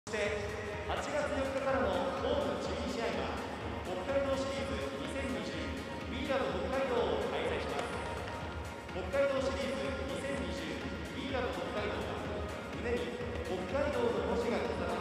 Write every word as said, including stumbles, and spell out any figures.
そしてはちがつよっかからのホームじゅうに試合は北海道シリーズにせんにじゅう We Love 北海道を開催します。北海道シリーズにせんにじゅう We Love 北海道は胸に北海道の文字が飾られ